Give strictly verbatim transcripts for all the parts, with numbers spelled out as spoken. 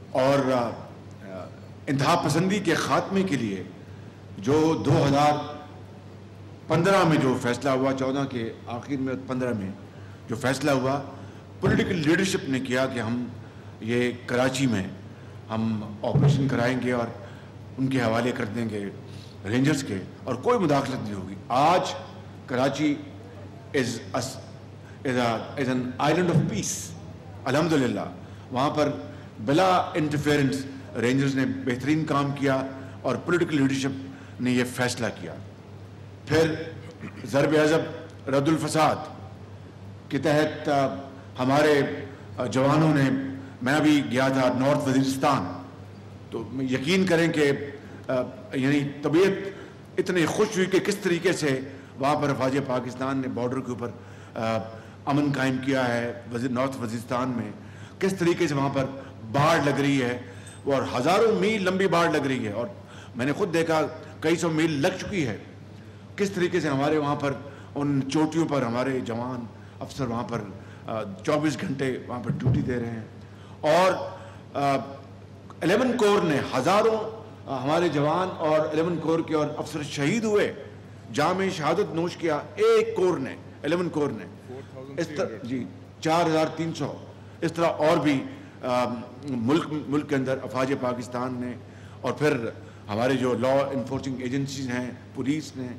اور انتہا پسندی کے خاتمے کے لیے جو دو ہزار پندرہ میں جو فیصلہ ہوا، چودہ کے آخر میں پندرہ میں جو فیصلہ ہوا، پولیٹیکل لیڈرشپ نے کیا کہ ہم یہ کراچی میں ہم آپریشن کرائیں گے اور ان کے حوالے کر دیں گے رینجرز کے، اور کوئی مداخلت نہیں ہوگی. آج Karachi is is an island of peace الحمدللہ. وہاں پر بلا انٹرفیئرنس رینجرز نے بہترین کام کیا اور پولیٹیکل لیڈرشپ نے یہ فیصلہ کیا. پھر ضرب عضب رد الفساد کے تحت ہمارے جوانوں نے، میں ابھی گیا تھا نارتھ وزیرستان، تو یقین کریں کہ یعنی طبیعت اتنی خوش ہوئی کہ کس طریقے سے وہاں پر افواج پاکستان نے بارڈر کے اوپر امن قائم کیا ہے. نارتھ وزیرستان میں کس طریقے سے وہاں پر باڑ لگ رہی ہے، اور ہزاروں میل لمبی باڑ لگ رہی ہے، اور میں نے خود دیکھا کئی سو میل لگ چکی ہے. کس طریقے سے ہمارے وہاں پر ان چوٹیوں پر ہمارے جوان افسر وہاں پر چوبیس گھنٹے وہاں پر ڈیوٹی دے رہے ہیں. اور الیون کور نے ہزاروں ہمارے جوان اور الیون کور کے اور افسر شہید ہوئے، جام شہادت نوش کیا ایک کور نے، الیون کور نے. اس طرح جی چار ہزار تین سو اس طرح اور بھی ملک ملک کے اندر افواج پاکستان نے، اور پھر ہمارے جو لا انفورسنگ ایجنسیز ہیں، پولیس نے،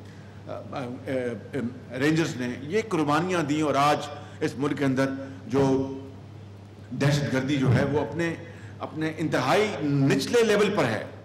رینجرز نے یہ قربانیاں دیں. اور آج اس ملک کے اندر جو دہشت گردی جو ہے وہ اپنے اپنے انتہائی نچلے لیول پر ہے.